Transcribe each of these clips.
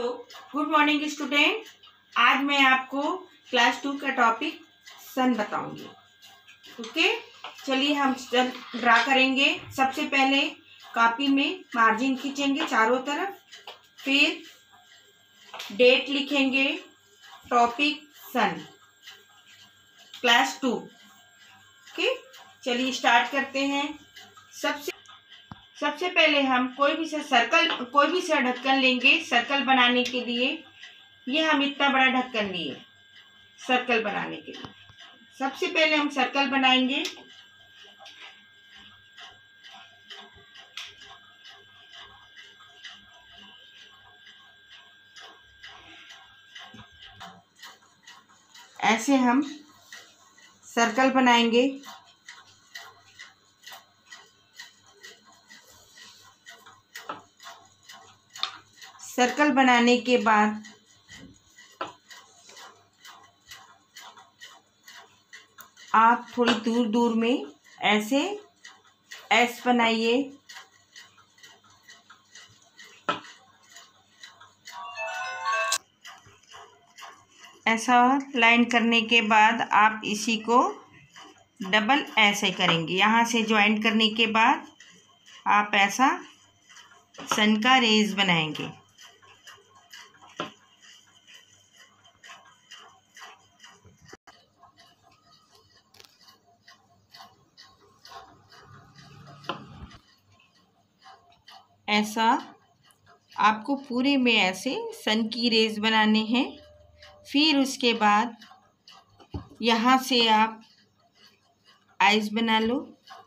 तो good morning student. आज मैं आपको क्लास 2 का टॉपिक सन बताऊंगी। ओके, चलिए हम सन ड्रा करेंगे। सबसे पहले कॉपी में मार्जिन खींचेंगे चारों तरफ, फिर डेट लिखेंगे, टॉपिक सन, क्लास 2। ओके, चलिए स्टार्ट करते हैं। सबसे पहले हम कोई भी सा ढक्कन लेंगे सर्कल बनाने के लिए। ये हम इतना बड़ा ढक्कन लिए सर्कल बनाने के लिए। सबसे पहले हम सर्कल बनाएंगे। ऐसे हम सर्कल बनाएंगे। सर्कल बनाने के बाद आप थोड़ी दूर दूर में ऐसे एस बनाइए। ऐसा लाइन करने के बाद आप इसी को डबल ऐसे करेंगे। यहाँ से ज्वाइंट करने के बाद आप ऐसा सन का रेज बनाएंगे। ऐसा आपको पूरे में ऐसे सन की रेज बनाने हैं। फिर उसके बाद यहाँ से आप आइज बना लो।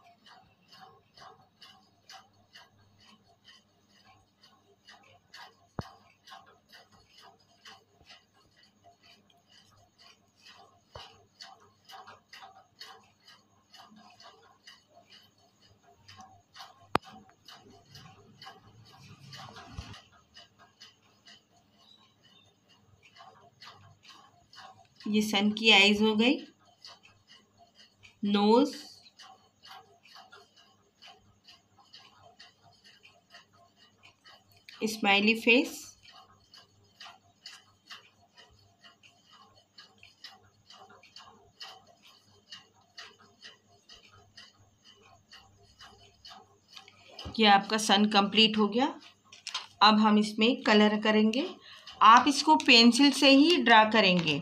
ये सन की आईज हो गई, नोज, स्माइली फेस, ये आपका सन कंप्लीट हो गया। अब हम इसमें कलर करेंगे। आप इसको पेंसिल से ही ड्रा करेंगे।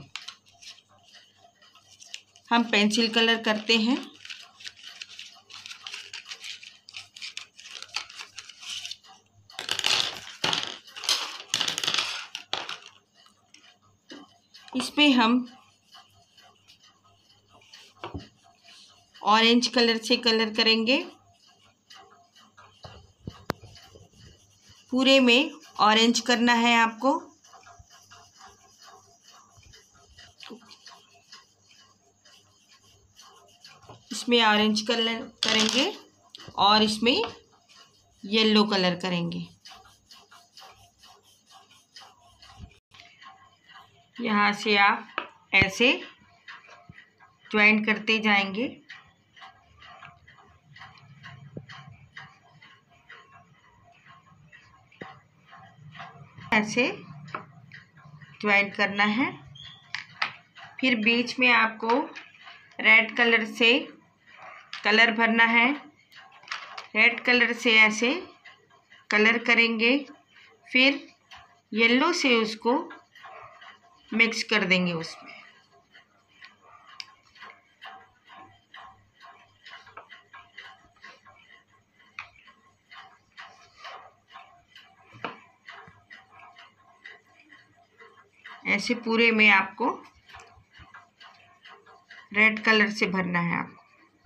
हम पेंसिल कलर करते हैं। इसमें हम ऑरेंज कलर से कलर करेंगे। पूरे में ऑरेंज करना है आपको। इसमें ऑरेंज कलर करेंगे और इसमें येलो कलर करेंगे। यहाँ से आप ऐसे ज्वाइंट करते जाएंगे। ऐसे ज्वाइंट करना है। फिर बीच में आपको रेड कलर से कलर भरना है। रेड कलर से ऐसे कलर करेंगे, फिर येलो से उसको मिक्स कर देंगे उसमें। ऐसे पूरे में आपको रेड कलर से भरना है। आपको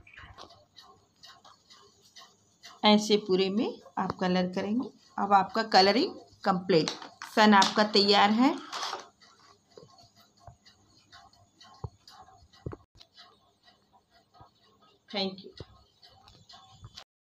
ऐसे पूरे में आप कलर करेंगे। अब आपका कलरिंग कंप्लीट, सन आपका तैयार है। Thank you.